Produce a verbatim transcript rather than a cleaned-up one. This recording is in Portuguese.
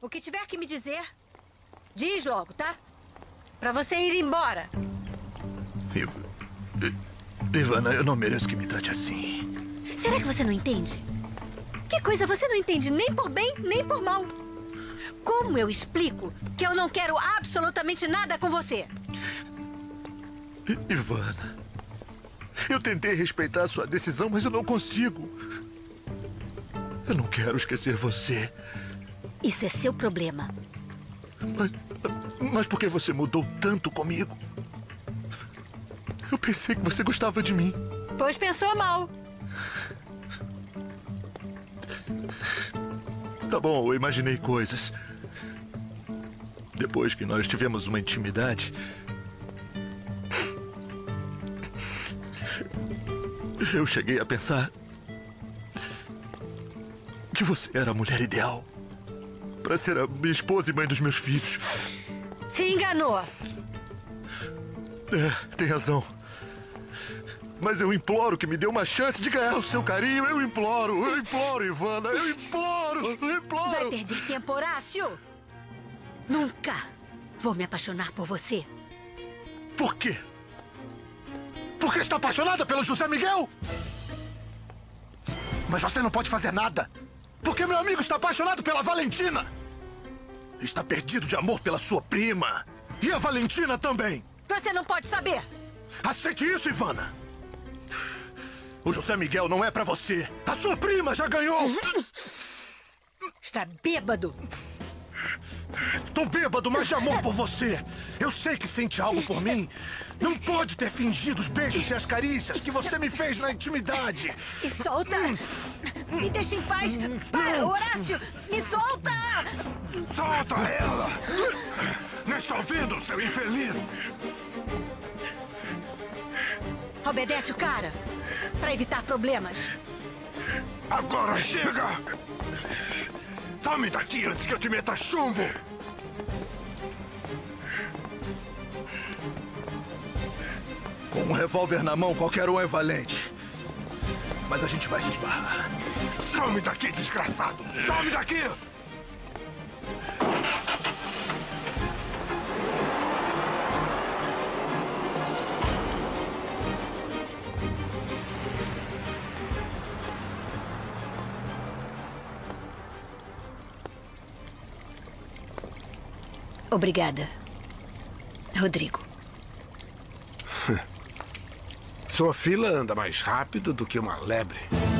O que tiver que me dizer, diz logo, tá? Pra você ir embora. Iv... Ivana, eu não mereço que me trate assim. Será que você não entende? Que coisa você não entende nem por bem, nem por mal. Como eu explico que eu não quero absolutamente nada com você? I- Ivana, eu tentei respeitar a sua decisão, mas eu não consigo. Eu não quero esquecer você. Isso é seu problema. Mas, mas por que você mudou tanto comigo? Eu pensei que você gostava de mim. Pois pensou mal. Tá bom, eu imaginei coisas. Depois que nós tivemos uma intimidade, eu cheguei a pensar que você era a mulher ideal para ser a minha esposa e mãe dos meus filhos. Se enganou. É, tem razão. Mas eu imploro que me dê uma chance de ganhar o seu carinho. Eu imploro, eu imploro, Ivana. Eu imploro, eu imploro. Vai perder tempo, Horácio? Nunca vou me apaixonar por você. Por quê? Porque está apaixonada pelo José Miguel? Mas você não pode fazer nada. Porque meu amigo está apaixonado pela Valentina. Está perdido de amor pela sua prima. E a Valentina também. Você não pode saber. Aceite isso, Ivana. O José Miguel não é pra você. A sua prima já ganhou. Está bêbado. Tô bêbado, mas de amor por você. Eu sei que sente algo por mim. Não pode ter fingido os beijos e as carícias que você me fez na intimidade. Me solta. Me deixa em paz. Para, Horácio. Me solta. Solta ela. Não está ouvindo, seu infeliz? Obedece o cara. Para evitar problemas. Agora chega. Some daqui antes que eu te meta chumbo. Com um revólver na mão, qualquer um é valente. Mas a gente vai se esbarrar. Some daqui, desgraçado! Some daqui! Obrigada, Rodrigo. Sua fila anda mais rápido do que uma lebre.